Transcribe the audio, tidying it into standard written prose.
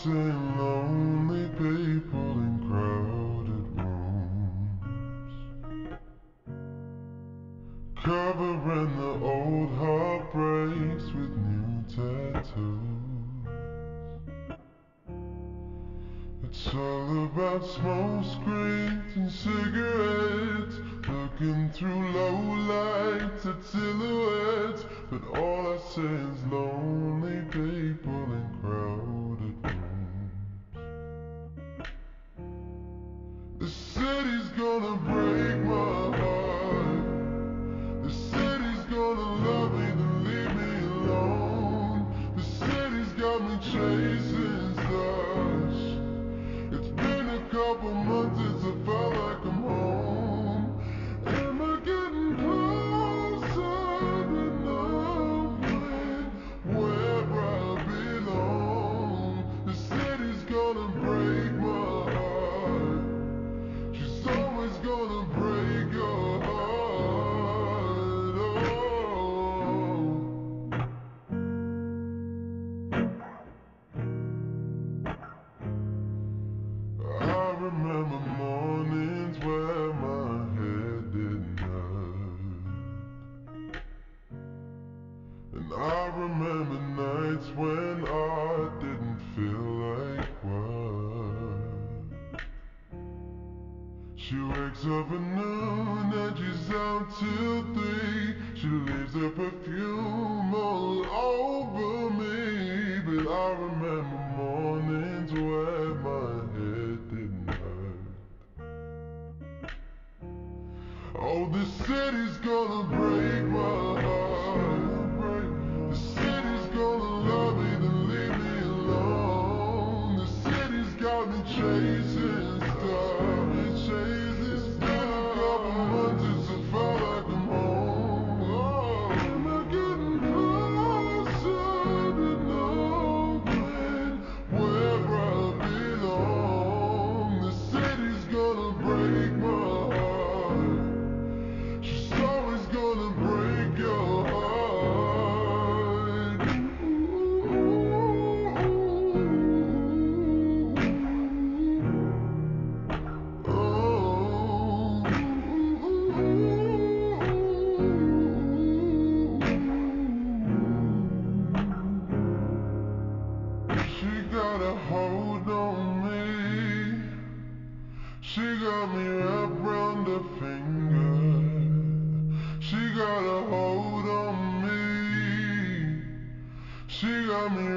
seeing lonely people in crowded rooms, covering the old heartbreaks with new tattoos. It's all about smoke screens and cigarettes, looking through low lights at silhouettes, but all I see is lonely people in crowded rooms. The city's gonna break my heart. The city's gonna love me, then leave me alone. The city's got me chasing stars. It's been a couple months since I felt like I'm home. Am I getting closer to knowing where I belong? The city's gonna break my heart. She's always gonna break your heart. I remember mornings where my head didn't hurt, and I remember nights when I didn't feel like work. She wakes up at noon and she's out till 3. She leaves her perfume all over me, but I remember mornings where my head didn't hurt. Oh, the city's gonna break my heart. The city's gonna love me, then leave me alone. The city's got me chasing stars. It's been a couple months since I felt like I'm home. Oh, am I getting closer to knowing where I belong? The city's gonna break my heart. She's always gonna break your heart. She got a hold on me. She got me wrapped round her finger. She got a hold on me. She got me